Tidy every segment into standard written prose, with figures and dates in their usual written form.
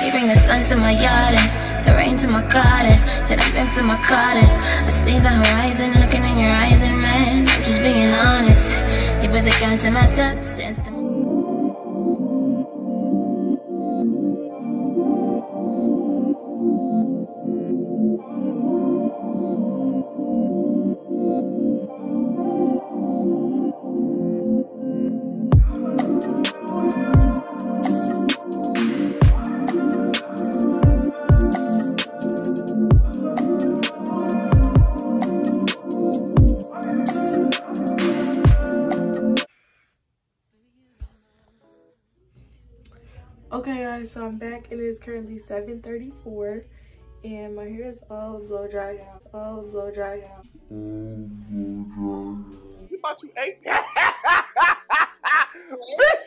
You bring the sun to my yard and the rain to my garden, then I'm into my garden. I see the horizon looking in your eyes, and man, I'm just being honest. You better come to my steps, dance to my... Okay guys, so I'm back and it is currently 7:34 and my hair is all blow dried out. You thought you ate that? Bitch,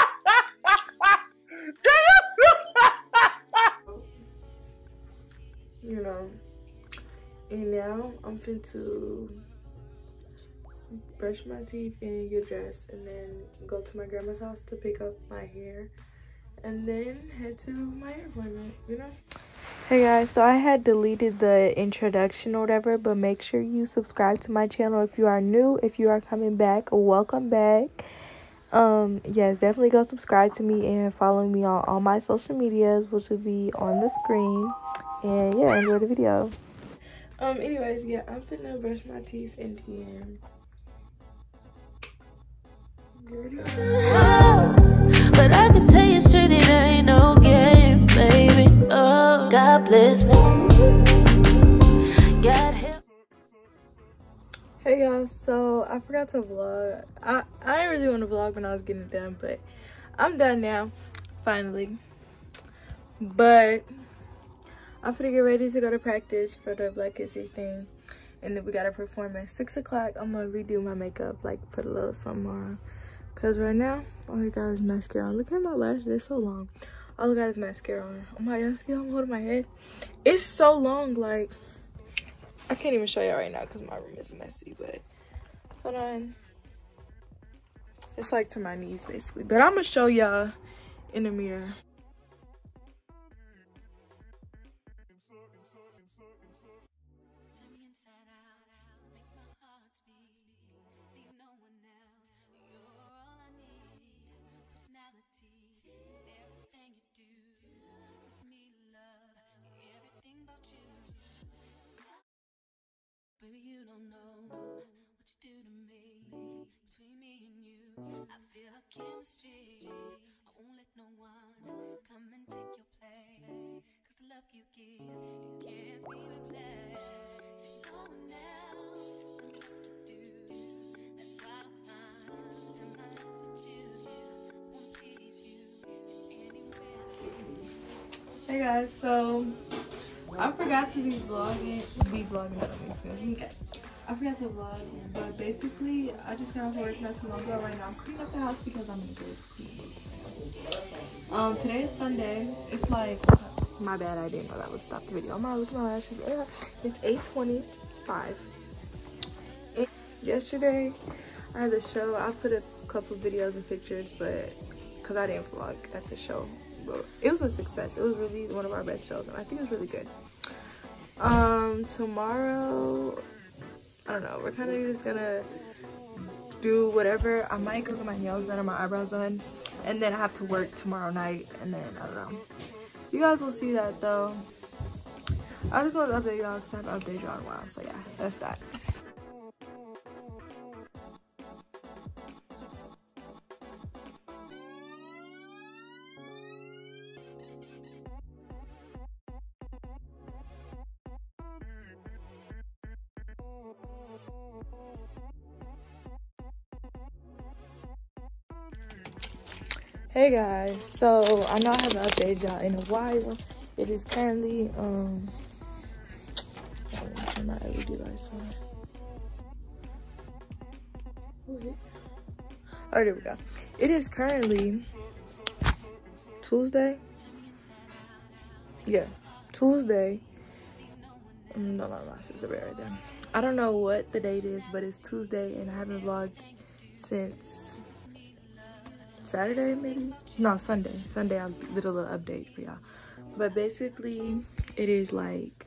you know. And now I'm finna brush my teeth and get dressed and then go to my grandma's house to pick up my hair and then head to my hair appointment, you know. Hey guys, so I had deleted the introduction or whatever, but make sure you subscribe to my channel if you are new. If you are coming back, welcome back. Yes, definitely go subscribe to me and follow me on all my social medias, which will be on the screen. And yeah, enjoy the video. Anyways, yeah, I'm finna brush my teeth and then But I can tell you straight, it ain't no game, baby. Oh, God bless me. God help. Hey guys, so I forgot to vlog. I didn't really want to vlog when I was getting it done, but I'm done now, finally. But I'm finna get ready to go to practice for the Black History thing, and then we gotta perform at 6 o'clock. I'm gonna redo my makeup, like put a little something on. Cause right now, all I got is mascara on. Look at my lashes, they're so long. All I got is mascara on. Oh my God, see how I'm holding my head? It's so long, like, I can't even show y'all right now because my room is messy, but hold on. It's like to my knees, basically. But I'm gonna show y'all in the mirror. Baby, you don't know what you do to me. Between me and you, I feel a chemistry. I won't let no one come and take your place. Cause the love you give, it can't be replaced. See, no one else can do like you do. That's why I'm spend my life with you. I won't please you in any way I can. Hey guys, so I forgot to be vlogging. That don't make sense. Okay. I forgot to vlog, but basically, I just got off work not too long ago. Right now, I'm cleaning up the house because I'm in a good mood. Today is Sunday. It's like, my bad, I didn't know that would stop the video. I'm gonna look at my lashes. It's 8:25. Yesterday, I had the show. I put a couple videos and pictures, but because I didn't vlog at the show. But it was a success. It was really one of our best shows, and I think it was really good. Tomorrow, I don't know, we're kind of just gonna do whatever. I might go get my nails done or my eyebrows done, and then I have to work tomorrow night, and then I don't know. You guys will see that though. I just want to update y'all because I haven't updated y'all in a while, so yeah, that's that. Hey guys, so I know I haven't updated y'all in a while. It is currently turn my LED lights on. Oh, there we go. It is currently Tuesday. Yeah, Tuesday. No, my sister right there. I don't know what the date is, but it's Tuesday, and I haven't vlogged since Saturday, maybe? No, Sunday. Sunday, I did a little update for y'all. But basically it is like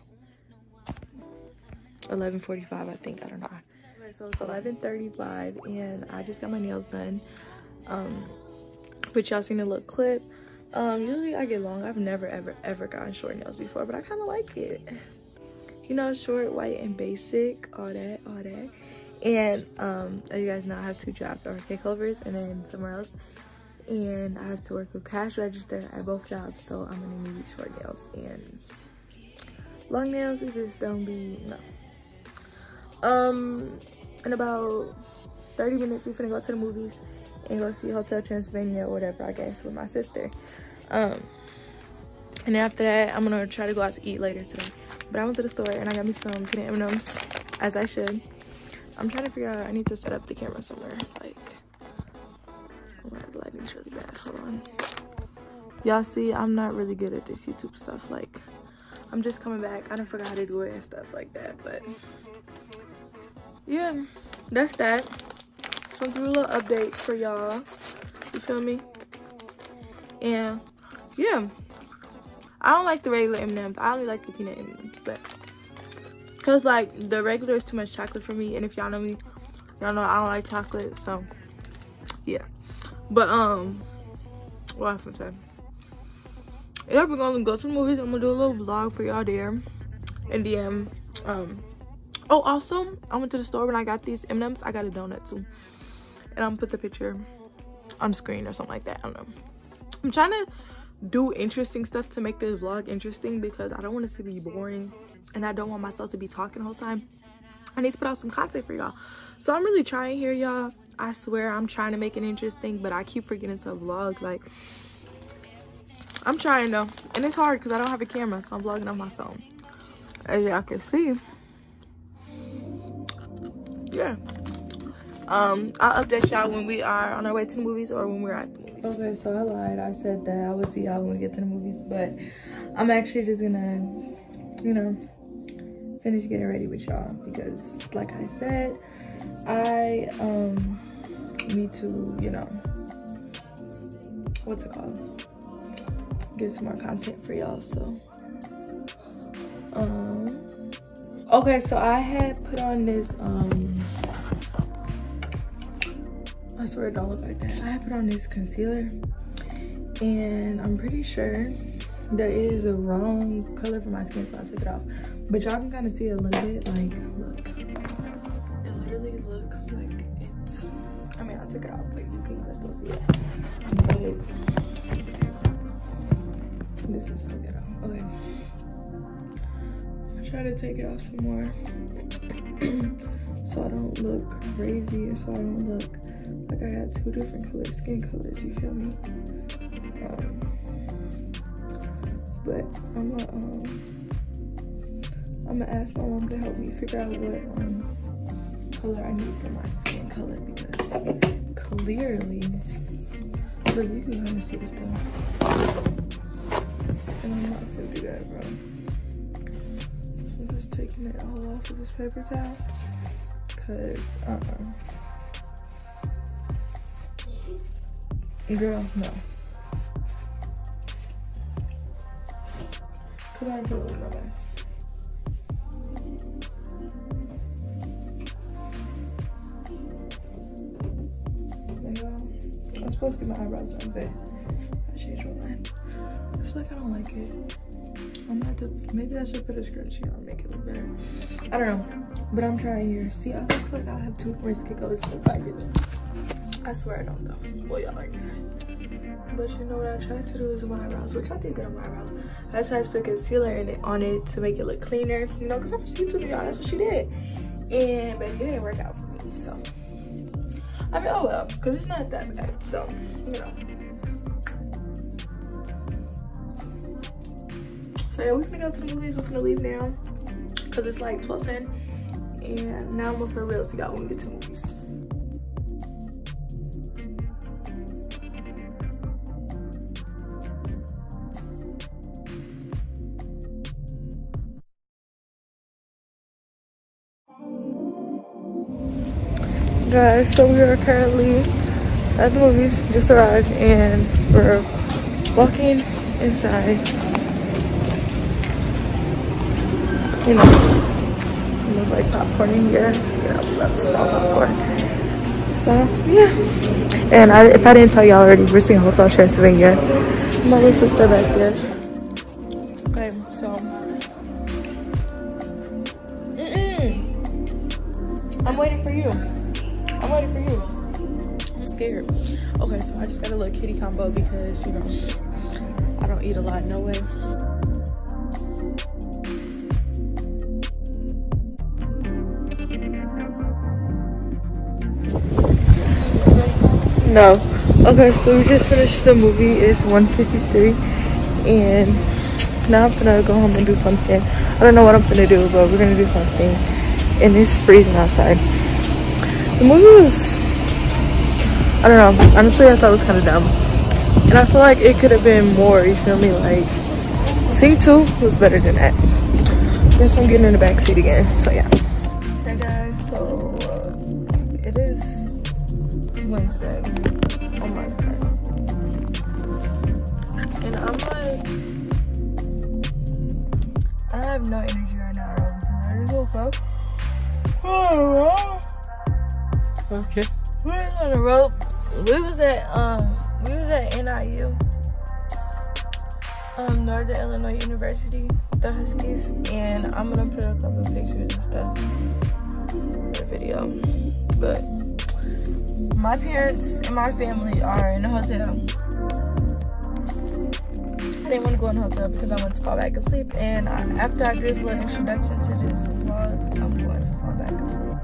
11:45, I think. I don't know. So it's 11:35 and I just got my nails done. Which y'all seen a little clip. Usually I get long. I've never ever gotten short nails before, but I kind of like it. You know, short, white, and basic, all that. And as you guys know, I have 2 jobs. I work at Culver's and then somewhere else, and I have to work with cash register at both jobs, so I'm gonna need short nails. And long nails, it just don't be, no. In about 30 minutes we finna go to the movies and go see Hotel Transylvania or whatever, I guess, with my sister. And after that I'm gonna try to go out to eat later today. But I went to the store and I got me some peanut M&Ms, as I should. I'm trying to figure out, I need to set up the camera somewhere. Like, the lighting's really bad. Hold on. Y'all see, I'm not really good at this YouTube stuff. Like, I'm just coming back. I done forgot how to do it and stuff like that. But yeah, that's that. Just want to do a little update for y'all. You feel me? And yeah, I don't like the regular M&Ms. I only like the peanut M&Ms, but because like the regular is too much chocolate for me, and if y'all know me, y'all know I don't like chocolate. So yeah, but what I was gonna say, yeah, we're gonna go to the movies. I'm gonna do a little vlog for y'all there. And then oh, also I went to the store when I got these M&Ms. I got a donut too, and I'm gonna put the picture on the screen or something like that. I don't know. I'm trying to do interesting stuff to make this vlog interesting, because I don't want it to be boring and I don't want myself to be talking the whole time. I need to put out some content for y'all, so I'm really trying here, y'all. I swear I'm trying to make it interesting, but I keep forgetting to vlog. Like, I'm trying though, and it's hard because I don't have a camera, so I'm vlogging on my phone, as y'all can see. Yeah, I'll update y'all when we are on our way to the movies or when we're at the movies. Okay, so I lied. I said that I would see y'all when we get to the movies, but I'm actually just gonna, you know, finish getting ready with y'all, because like I said, I need to, you know, what's it called, get some more content for y'all. So okay, so I had put on this I swear it don't look like that. I had put on this concealer, and I'm pretty sure that it is the wrong color for my skin, so I took it off. But y'all can kind of see a little bit, like, look. It literally looks like it's, I mean, I took it off, but you can kind of still see it. But this is so ghetto. Okay. I try to take it off some more so I don't look crazy, and so I don't look like I had 2 different skin colors, you feel me? But I'm gonna ask my mom to help me figure out what color I need for my skin color, because clearly, look, you can kind of see this stuff, and I'm not gonna do that, bro. So I'm just taking it all off of this paper towel, cause girl, no. Cause I put it on my eyes. I'm supposed to get my eyebrows done, but I changed my mind. I feel like I don't like it. I'm gonna have to, maybe I should put a scrunchie on and make it look better. I don't know, but I'm trying here. See, it looks like I have 2 different skin colors, but I didn't. I swear I don't though. Well, y'all like that. But you know what I tried to do is my eyebrows, which I did good on my eyebrows. I tried to put concealer on it to make it look cleaner, you know, because I'm just YouTube, y'all. That's what she did. And baby, it didn't work out for me, so. I mean, oh well, because it's not that bad, so, you know. So yeah, we're gonna go to the movies. We're gonna leave now, because it's like 12:10. And now I'm looking for real to go when we get to the movies. Guys, so we are currently at the movies, just arrived, and we're walking inside, you know, it smells like popcorn in here. You know, we love to smell popcorn. So yeah. And if I didn't tell y'all already, we're seeing Hotel Transylvania. My little sister back there. Okay, so I'm waiting for you. I'm waiting for you. I'm scared. Okay, so I just got a little kitty combo because, you know, I don't eat a lot, no way. No. Okay, so we just finished the movie. It's 1:53 and now I'm gonna go home and do something. I don't know what I'm gonna do, but we're gonna do something. And it's freezing outside. The movie was, I don't know, honestly I thought it was kind of dumb. And I feel like it could have been more, you feel me? Like, Sing 2 was better than that. Guess I'm getting in the back seat again, so yeah. Hey guys, so it is Wednesday. Oh my god. And I'm like, I have no energy right now because I just woke up. Oh, okay. We was on the road. We was at NIU, Northern Illinois University, the Huskies, and I'm gonna put a couple of pictures and stuff in the video. But my parents and my family are in a hotel. I didn't want to go in the hotel because I wanted to fall back asleep, and after I do this little introduction to this vlog, I'm going to fall back asleep.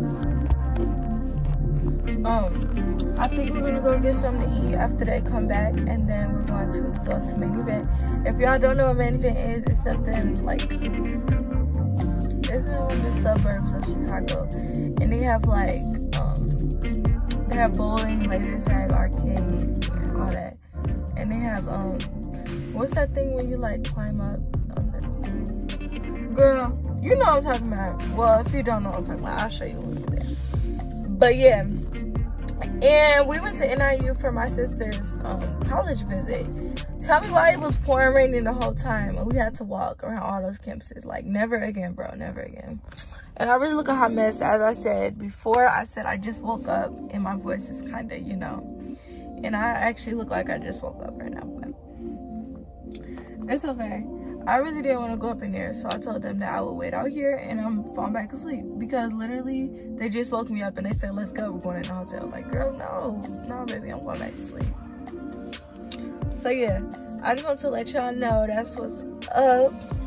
I think we're gonna go get something to eat after they come back, and then we're going to go to Main Event. If y'all don't know what Main Event is, it's something like, it's in the suburbs of Chicago, and they have like, they have bowling, laser tag, arcade, and all that. And they have, what's that thing when you like climb up on the, girl, you know what I'm talking about. Well, if you don't know what I'm talking about, I'll show you when we're there. But yeah. And we went to NIU for my sister's college visit. Tell me why it was pouring raining the whole time and we had to walk around all those campuses. Like, never again, bro, never again. And I really look a hot mess. As I said before, I said I just woke up and my voice is kind of, you know. And I actually look like I just woke up right now, but it's okay. I really didn't want to go up in there, so I told them that I would wait out here and I'm falling back asleep because literally they just woke me up and they said, let's go, we're going in the hotel. Like, girl, no, baby, I'm going back to sleep. So yeah, I just want to let y'all know that's what's up.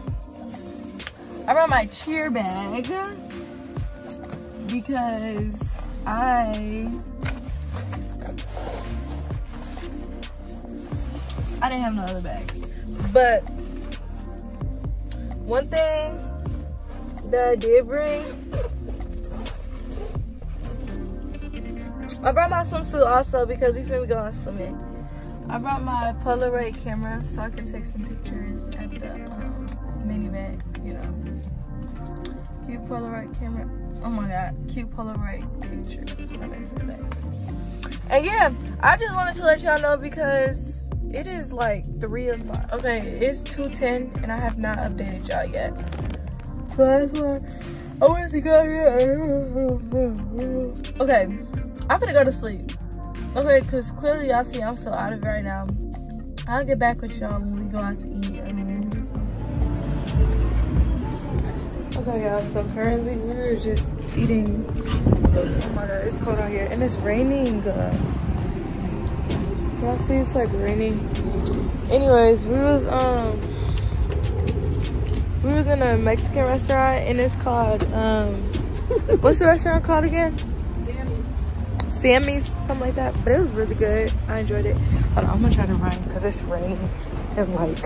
I brought my cheer bag because I didn't have no other bag, but one thing that I did bring, I brought my swimsuit also because we finna go on swimming. I brought my Polaroid camera so I can take some pictures at the Main Event, you know. Cute Polaroid camera. Oh my god, cute Polaroid picture. That's what I meant to say. And yeah, I just wanted to let y'all know because it is like 3 o'clock. Okay, it's 2:10 and I have not updated y'all yet. So that's why I went to go here. Okay, I'm gonna go to sleep. Okay, because clearly y'all see I'm still out of it right now. I'll get back with y'all when we go out to eat. Okay, y'all, so currently we're just eating. Oh my god, it's cold out here and it's raining. Y'all see it's like raining. Anyways, we was in a Mexican restaurant and it's called what's the restaurant called again? Sammy's, something like that. But it was really good. I enjoyed it. Hold on, I'm gonna try to run because it's raining and like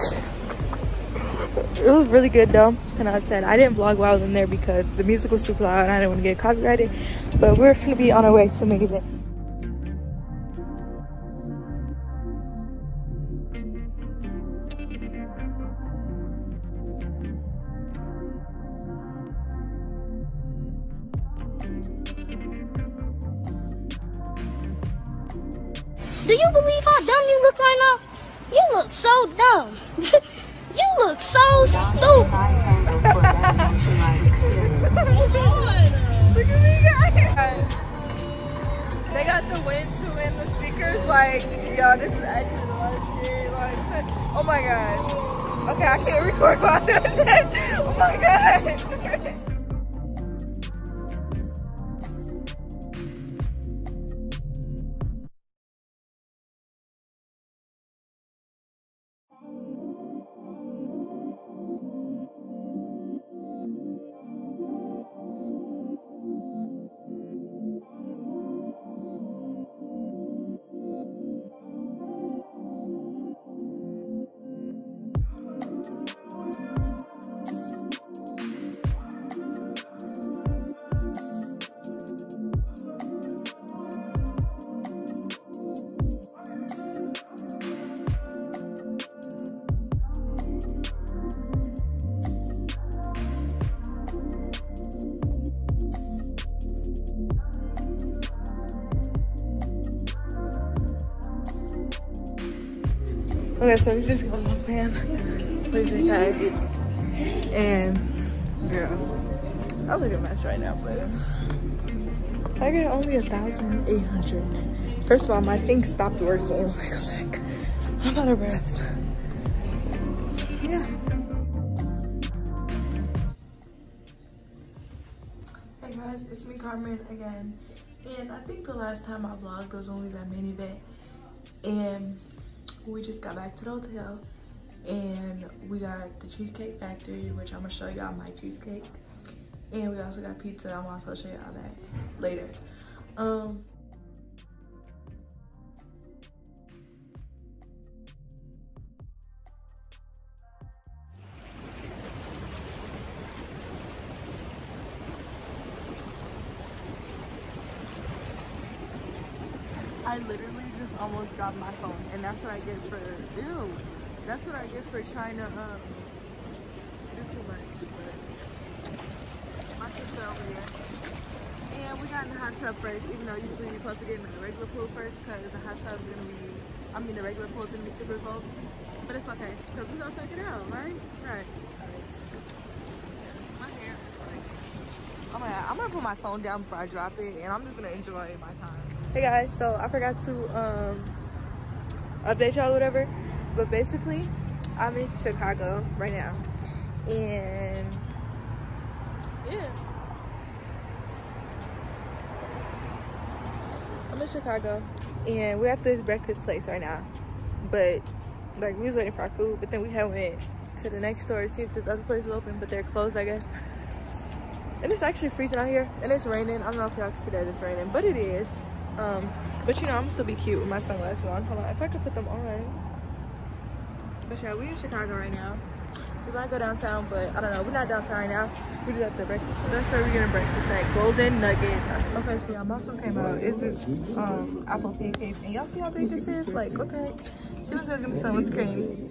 it was really good though. 10 out of 10. I didn't vlog while I was in there because the music was super loud and I didn't want to get copyrighted. But we're gonna be on our way to Main Event. Do you believe how dumb you look right now? You look so dumb. You look so stupid. Look at me, guys. They got the wind too in the speakers. Like, yo, this is actually a lot of scary. Like, oh my god. Okay, I can't record while I'm doing that. Oh my god. Okay, so we just got off, man. Laser tag. And, girl, I look a mess right now, but I got only 1,800. First of all, my thing stopped working. Like, I was like, I'm out of breath. Yeah. Hey guys, it's me, Carmen, again. And I think the last time I vlogged was only that mini event. And we just got back to the hotel and we got the Cheesecake Factory, which I'm gonna show y'all my cheesecake, and we also got pizza. I'm also show y'all that later. I literally just almost dropped my phone, and that's what I get for, ew, that's what I get for trying to do too much. But my sister over here, and we got in the hot tub first, even though usually you're supposed to get in the regular pool first, because the hot tub's gonna be, the regular pool's gonna be super cold, but it's okay, because we're gonna check it out, right? Right. My hair is like, oh my god, I'm gonna put my phone down before I drop it, and I'm just gonna enjoy my time. Hey guys, so I forgot to update y'all or whatever, but basically I'm in Chicago right now, and yeah, I'm in Chicago and we're at this breakfast place right now, but like we was waiting for our food, but then we had went to the next store to see if this other place was open, but they're closed, I guess. And it's actually freezing out here and it's raining. I don't know if y'all can see that it's raining, but it is. But you know, I'm still be cute with my sunglasses on. Hold on, if I could put them on. But yeah, we in Chicago right now. We might go downtown, but I don't know. We're not downtown right now. We're just at the breakfast. That's where we're getting breakfast at Golden Nugget. Okay, so y'all, my food came out. It's this apple pancakes, and y'all see how big this is? Like, what the heck? She was gonna sell with cream.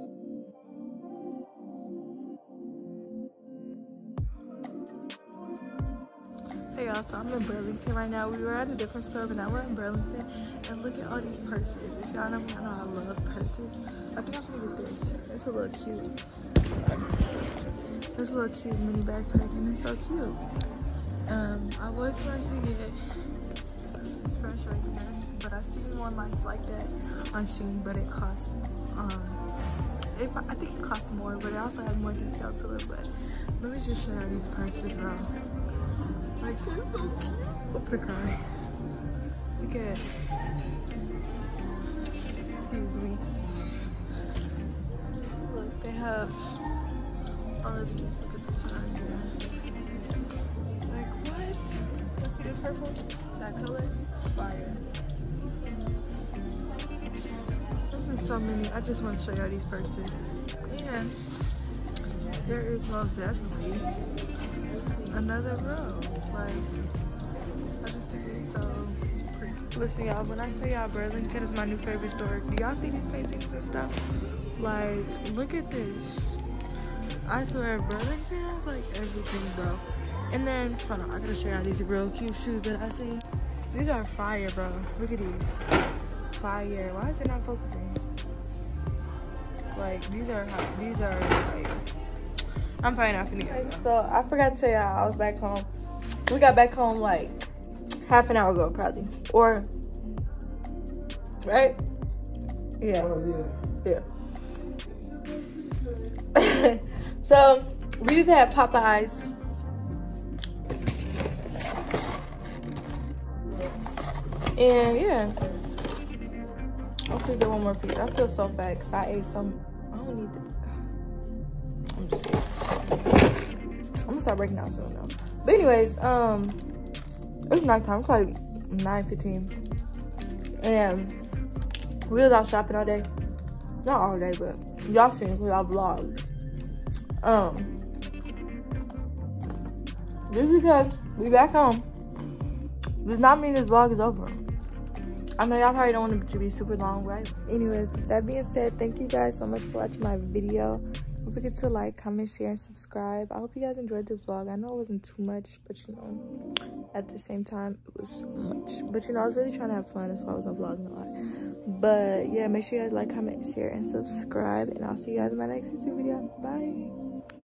Hey y'all, so I'm in Burlington right now. We were at a different store, but now we're in Burlington. And look at all these purses. If y'all know me, I know I love purses. I think I'm gonna get this. It's a little cute. It's a little cute mini backpack, and it's so cute. I was going to get this purse right here, but I seen one like that on Shein, but it costs I think it costs more, but it also has more detail to it. But let me just show you these purses, bro. Like, they're so cute. I'm gonna cry. Look at, excuse me. Look, they have all of these. Look at this one here. Like, what? Let's see this purple? That color? It's fire. This is so many. I just want to show y'all these purses. And there is most definitely another row. Like, I just think it's so pretty. Listen, y'all, when I tell y'all Burlington is my new favorite store, do y'all see these paintings and stuff? Like, look at this. I swear, Burlington has like everything, bro. And then, hold on, I gotta show y'all these real cute shoes that I see. These are fire, bro. Look at these. Fire. Why is it not focusing? Like, these are like, I'm probably not finna get it. So I forgot to tell y'all I was back home. We got back home like half an hour ago, probably. Or, right? Yeah. Oh, Yeah. So we just had Popeyes. And yeah. Hopefully get one more piece. I feel so bad because I ate some. I don't need to. I'm just kidding. I'm gonna start breaking out soon though. But anyways, it's nighttime. It's like 9:15. And we was out shopping all day. Not all day, but y'all seen it because I vlogged. Just because we back home does not mean this vlog is over. I know y'all probably don't want it to be super long, right? Anyways, with that being said, thank you guys so much for watching my video. Don't forget to like, comment, share, and subscribe. I hope you guys enjoyed this vlog. I know it wasn't too much, but you know, at the same time, it was much. But you know, I was really trying to have fun. That's why I wasn't vlogging a lot. But yeah, make sure you guys like, comment, share, and subscribe. And I'll see you guys in my next YouTube video. Bye.